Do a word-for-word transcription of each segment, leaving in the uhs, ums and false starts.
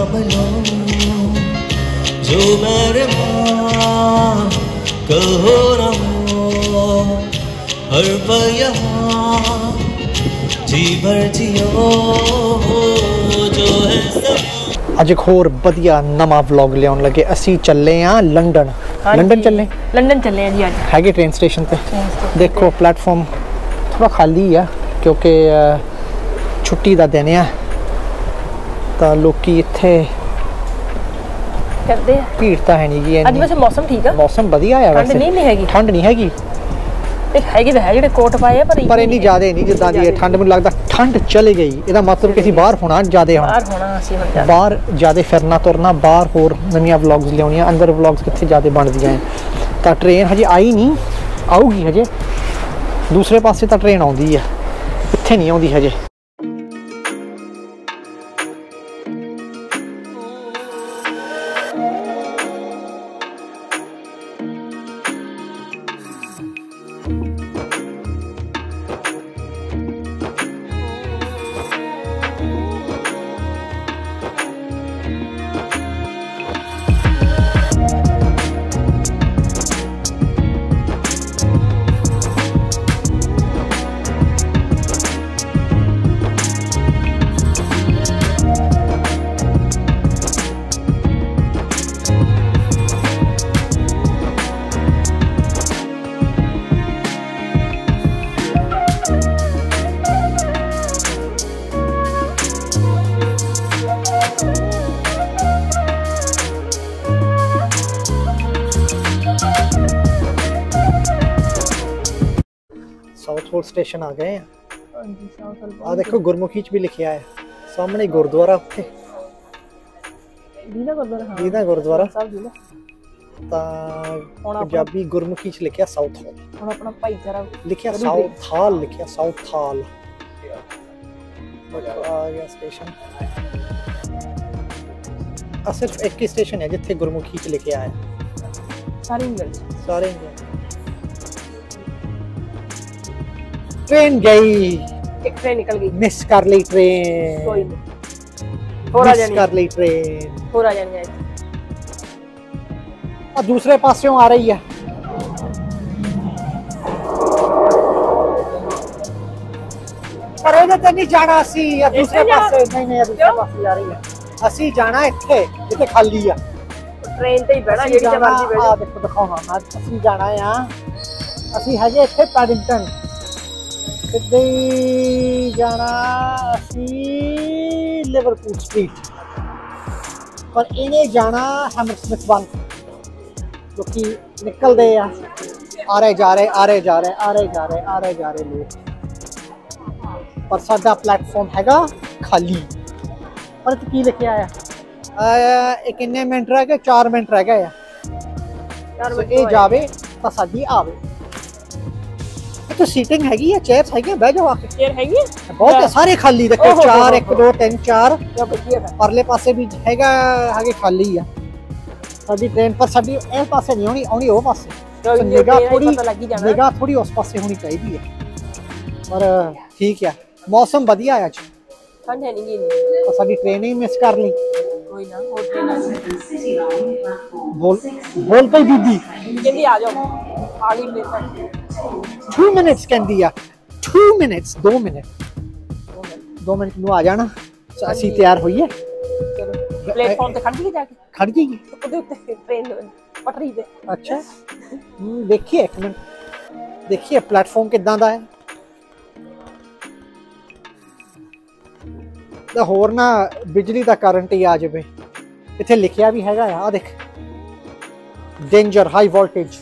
थाम लो जो मेरे माँ कहो ना हो हर पल यहाँ जी भर जियो जो है सब। अज एक होर वधिया नवा व्लॉग लियाउण लगे। असी चले हाँ लंडन। लंडन चले लंडन चले हैं जी अज। है ट्रेन स्टेशन पे। देखो प्लेटफॉर्म थोड़ा खाली है क्योंकि छुट्टी का दिन है तो लोग इत्थे करते हैं। भीड़ तो है नहीं जी। अज वैसे मौसम ठीक है। मौसम वधिया है। ठंड नहीं हैगी। ठंड नहीं हैगी। हैगी तो है जेडे कोट पाए पर पर इन्नी ज्यादा नहीं जिद्दां दी ठंड। मैनूं लगदा ठंड चली गई इसदा मतलब कि बाहर होना ज्यादा होना। बाहर होना असीं हुण ज्यादा बाहर ज्यादा फिरना तुरना बाहर होर नवीं व्लॉग्स लियाउणियां। अंदर व्लॉग्स कित्थे ज्यादा बनदियां हैं। तो ट्रेन हजे आई नहीं आऊगी हजे। दूसरे पासे तो ट्रेन आउंदी है इत्थे नहीं आउंदी हजे। साउथहोल स्टेशन आ गए हैं। आ देखो गुरमुखी च भी लिखा है सामने गुरुद्वारा उत्थे दीना गुरुद्वारा। हाँ दीना गुरुद्वारा साहब दीना पंजाबी गुरमुखी च लिखा साउथहोल। हुण अपना भाईचारा लिखा साउथहाल लिखा साउथहाल। आ गया स्टेशन। आ सिर्फ एक ही स्टेशन है जिथे गुरमुखी च लिखा है। सारे इंग्लिश सारे इंग्लिश। ट्रेन गई। एक ट्रेन निकल गई। मिस कर ली ट्रेन। कोई नहीं थोड़ा मिस कर ली ट्रेन। थोड़ा जानी है। और दूसरे पासों आ रही है। पर ਇਹਦੇ ਤੇ ਨਹੀਂ ਜਾਣਾ ਅਸੀਂ। ਆ दूसरे पासे नहीं नहीं दूसरे पासे जा रही है। ਅਸੀਂ ਜਾਣਾ ਇੱਥੇ ਜਿੱਥੇ ਖਾਲੀ ਆ। ट्रेन ਤੇ ਹੀ ਬਹਿਣਾ ਜਿਹੜੀ ਤੇ ਮਰਜ਼ੀ ਬਹਿ ਜਾ। ਆ ਦੇਖੋ ਦਿਖਾਉਣਾ ਮੈਂ। ਅਸੀਂ ਜਾਣਾ ਆ ਅਸੀਂ ਹਜੇ ਇੱਥੇ ਪੈਡਿੰਗਟਨ सीधे जाना लिवरपूल स्ट्रीट पर इन्हें जाना हैमरस्मिथ वन क्योंकि निकलते आ रहे जा रहे आ रहे जा रहे आ रहे जा रहे आ रहे जा रहे लोग। पर साडा प्लेटफॉर्म हैगा खाली। पर की लिखे आया एक इन्ने मिनट रह गए चार मिनट रह गए ये जावे तो साडी आवे। तो सीटिंग हैगी है चेयर्स हैगी बह जाओ आके। चेयर हैगी बहुत है सारे खाली देखो चार एक दो तीन चार परले पासे भी हैगा आगे खाली है। साडी ट्रेन पर साडी इस पासे नहीं होनी आनी ओ पासे। निगाह थोड़ी निगाह थोड़ी उस पासे होनी चाहिए है। पर ठीक है मौसम बढ़िया है आज। ठंड है नहीं तो साडी ट्रेन ही मिस कर ली। कोई ना और ट्रेन बोल बोल पे दीदी कहंदी आ जाओ आ गई मेरे साथ। टू मिनट्स कहती है टू मिनट्स दो मिनट दो मिनट में आ जाना। असी तैयार होइए। प्लेटफॉर्म ते खड़ गई जाके खड़ जाएगी ओदे उत्ते ट्रेन पटरी ते। अच्छा देखिए एक मिनट देखिए प्लेटफॉर्म किदां दा है। दा होर ना बिजली दा करंट ही आ जाए। इत्थे लिखिया भी हैगा आ देख डेंजर हाई वोल्टेज।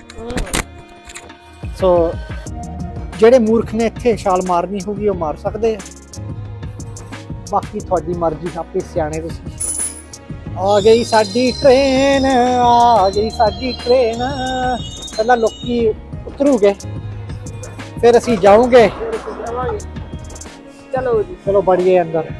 सो जेडे मूर्ख ने इत्थे छाल मारनी होगी वो मार सकते हैं। बाकी थोड़ी मर्जी आपे सियाने तुसीं। आ गई साडी ट्रेन आ गई साडी ट्रेन। पहला लोकी उतरूगे फिर असी जाऊंगे। चलो जी चलो बढ़िए अंदर।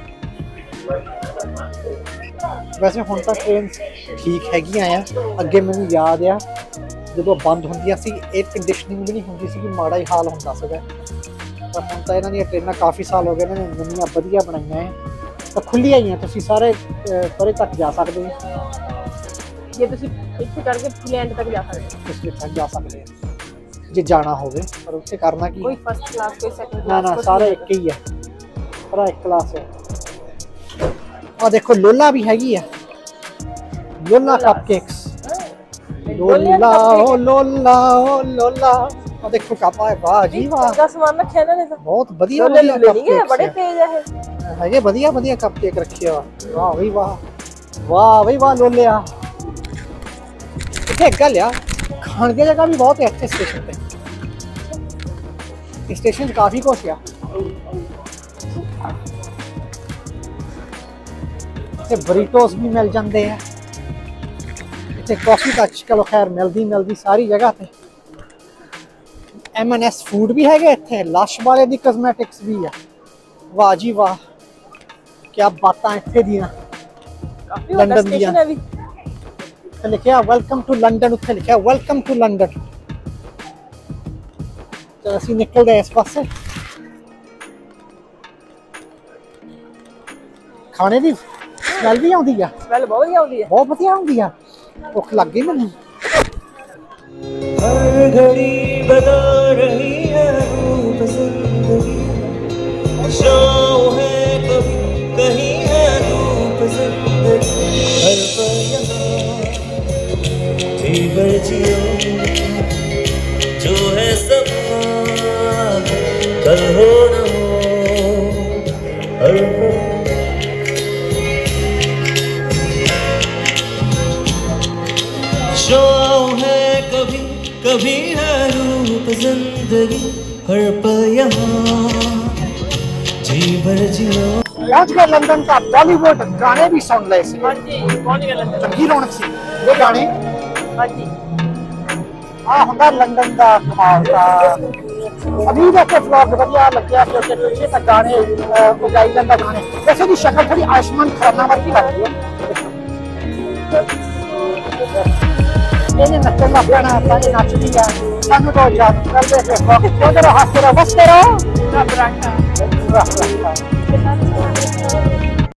वैसे हुण तां ट्रेन ठीक हैगी आ। अगे मैनूं याद आ जो बंद होंदियां सी एयर कंडीशनिंग भी नहीं होंदी सी कि माड़ा ही हाल होंदा सीगा। पर हुण तां इन्हां दीयां ट्रेनां काफ़ी साल हो गए इन्होंने नवीं वधिया बनाईयां है। ਤਾਂ ਖੁੱਲੀਆਂ ਹੀ ਆ, ਤੁਸੀਂ ਸਾਰੇ ਪਰੇ ਤੱਕ ਜਾ ਸਕਦੇ ਹੋ। ਜੇ ਤੁਸੀਂ ਇੱਥੇ ਚੜ ਕੇ ਲੈਂਡ ਤੱਕ ਜਾ ਸਕਦੇ ਹੋ। ਤੁਸੀਂ ਤੱਕ ਜਾ ਸਕਦੇ ਹੋ ਜੇ ਜਾਣਾ ਹੋਵੇ, ਪਰ ਉੱਥੇ ਕਰਨਾ ਕੀ? ਕੋਈ ਫਸਟ ਕਲਾਸ ਕੋਈ ਸੈਕੰਡ ਨਾ ਕਲਾਸ ਨਾ ਸਾਰੇ ਇੱਕ ਹੀ ਆ, ਪਰ ਇੱਕ ਕਲਾਸ ਹੈ। ਆ ਦੇਖੋ ਲੋਲਾ ਵੀ ਹੈਗੀ ਆ, ਲੋਲਾ ਕੱਪਕੇਕਸ। ਲੋਲਾ ਓ ਲੋਲਾ ਓ ਲੋਲਾ, ਆ ਦੇਖੋ ਕੱਪ ਆ, ਵਾਹ ਜੀ ਵਾਹ, ਦਾ ਸਮਾਨ ਰੱਖਿਆ ਇਹਨਾਂ ਨੇ ਤਾਂ ਬਹੁਤ ਵਧੀਆ ਲੋਲੇ ਵਧੀਆ ਲੋਲੇ ਨਹੀਂ ਹੈ, ਬੜੇ ਕੱਪਕੇਕਸ ਤੇਜ਼ ਆ ਇਹ। ਹੈਗੇ, ਵਧੀਆ ਵਧੀਆ ਕੱਪਕੇਕ ਰੱਖੇ ਆ। ਵਾਹ ਬਈ ਵਾਹ, ਵਾਹ ਬਈ ਵਾਹ ਲੋਲਿਆ। ਇੱਥੇ ਇੱਕ ਗੱਲ ਆ, ਖਾਣ ਦੀ ਜਗ੍ਹਾ ਵੀ ਬਹੁਤ ਹੈ ਇੱਥੇ ਸਟੇਸ਼ਨ ਤੇ। स्टेशन काफी कुछ आ, बरीटोस भी मिल जाते हैं इतने, कॉफी तो चलो खैर मिलती मिलती सारी जगह पे। एम एन एस फूड भी है इतने, लश वाले दी कॉस्मेटिक्स भी है। वाह जी वाह, क्या बात इतने दियां लंडन दियां। लिखा वेलकम टू लंडन, उत्थे लिखा वेलकम टू लंडन। तो असीं निकलते हैं इस पासे। खाने की स्मैल भी आउंदी है, स्मैल बहुत वधिया आउंदी है, बहुत वधिया आउंदी है। भुख लग गई मैनूं। हर घड़ी बता रही है रूप जिंदगी, शाम है कभी कहीं है रूप जिंदगी, हर पल यहाँ जीवन जियो जो है सब कल हो न हो, हर जो है कभी कभी है रूप जिंदगी, हर पल यहाँ जी भर जियो। पहुंच गए लंदन का बॉलीवुड, गाने भी सुन ले हाँ जी पहुंच गए लंदन। चंगी रौनक सी ये गाने। हाँ जी आ हुंदा लंदन का कमाल का। अभी देखो व्लॉग बढ़िया लग्या क्योंकि पीछे तक गाने बजाई जांदा गाने। वैसे भी शक्ल थोड़ी आयुष्मान खुराना वर्गी लगदी है। ये नचन दा गाना ताने नचदी है, सानू तो याद कर दे। उधर हंसते रहो, बसते रहो, रब रखा रब रखा।